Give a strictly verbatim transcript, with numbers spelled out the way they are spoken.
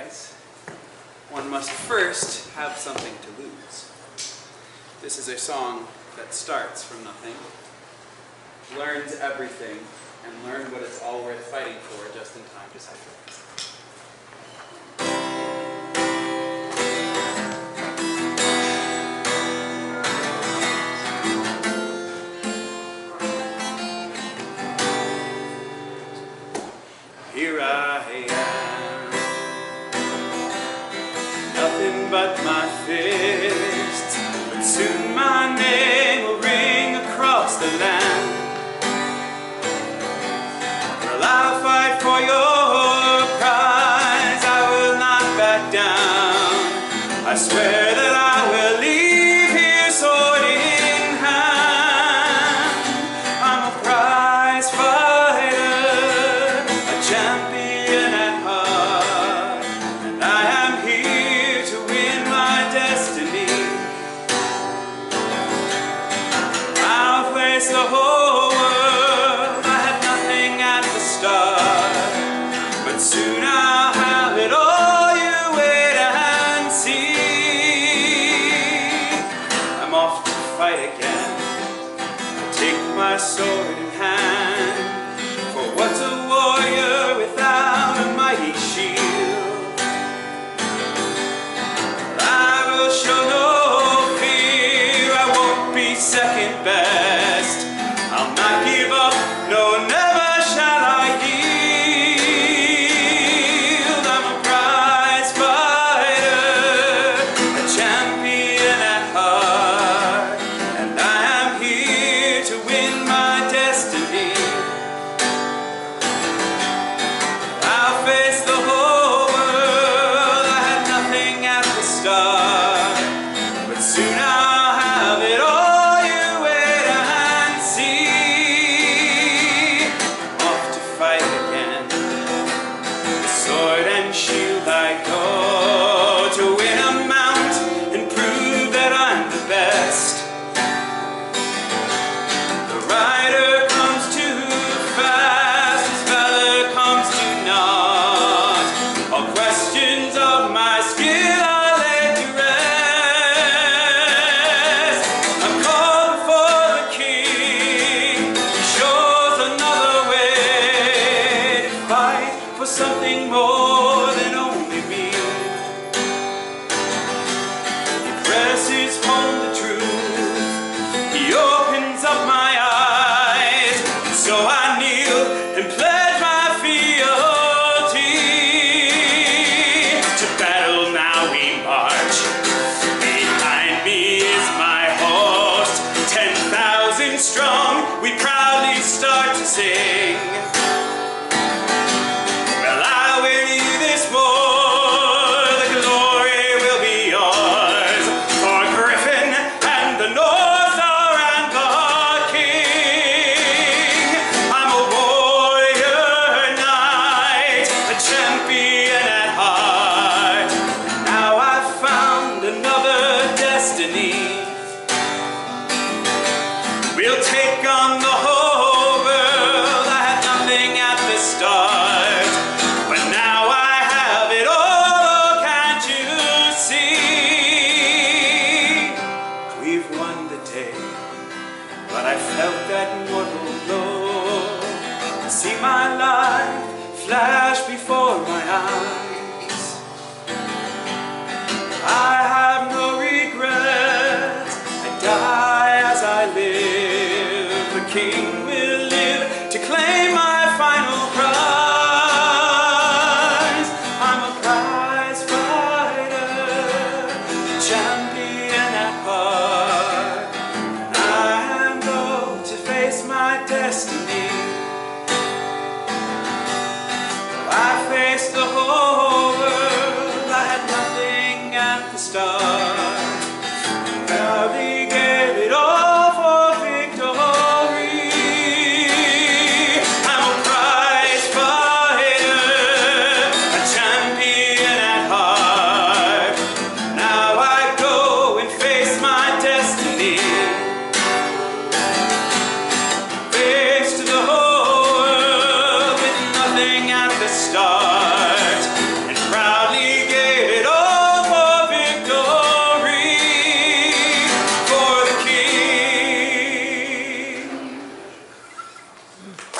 prize, one must first have something to lose. This is a song that starts from nothing, learns everything, and learns what it's all worth fighting for just in time to cipher. Here I am, nothing but my fists, but soon my name will ring across the land. Well, I'll fight for your prize, I will not back down. I swear that I will leave here sword in hand. I'm a prize fighter, champion at heart, and I am here to win my destiny. I'll face the whole world, I had nothing at the start, but soon I'll have it all, you wait and see. I'm off to fight again, I take my sword in hand, for what's a warrior without a mighty shield? I will show no fear, I won't be second best. I'll not give up, no, never shall I yield. I'm a prize fighter, a champion at heart, and I am here to win my destiny. I'll face the whole world, I had nothing at the start, but soon I'll have it all, you wait and see. I'm off to fight again, with sword and shield I go, to win a mount and prove that I'm the best. The rider comes too fast, his valor comes too naught. All questions of my skill I lay to rest. I'm called before the king, he shows another way to fight for something more than only me. He presses home the truth, he opens up my eyes, and so I kneel and pledge my fealty. To battle now we march, behind me is my host, ten thousand strong, we proudly start to sing. Well, I win you this war, the glory will be yours, for Griffin and the North Star and the King. I'm a warrior knight, a champion at heart. Now I've found another destiny. We'll take on the whole world, I had nothing at the start, but now I have it all, can't you see? We've won the day, but I felt that mortal blow, to see my life flash before my eyes. I have no regrets, I die as I live, the king will live to claim my final prize. I'm a prize fighter, champion at heart, and I go to face my destiny. I face the whole world, I had nothing at the start, proudly gave it all for victory. I'm a prize fighter, a champion at heart. Now I go and face my destiny. Face to the whole world with nothing at the start. Thank you.